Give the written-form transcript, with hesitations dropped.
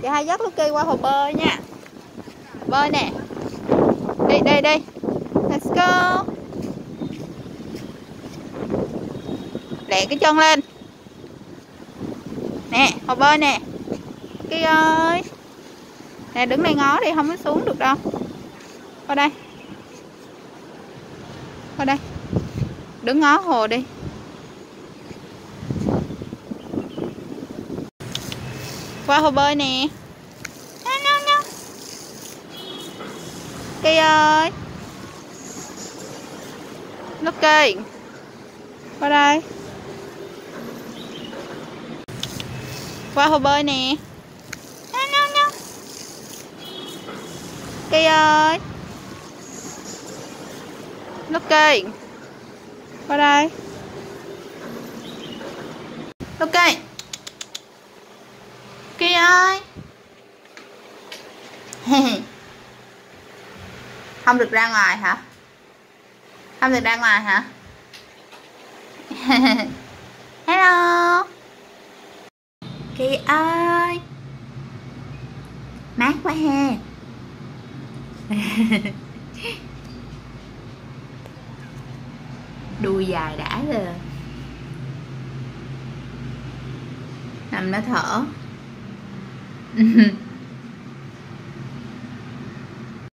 Chị hai dắt Lucky qua hồ bơi nha. Bơi nè. Đi đi đi. Let's go. Đè cái chân lên. Nè, hồ bơi nè. Lucky ơi. Nè đứng đây ngó đi, không có xuống được đâu. Qua đây. Qua đây. Đứng ngó hồ đi. Qua hồ bơi nè. Lucky ơi. Lucky. Qua đây. Qua hồ bơi nè. Lucky ơi. Lucky. Qua đây. Lucky. Lucky ơi. Không được ra ngoài hả? Không được ra ngoài hả? Hello. Kỳ ơi. Mát quá ha. Đuôi dài đã rồi. Nằm nó thở.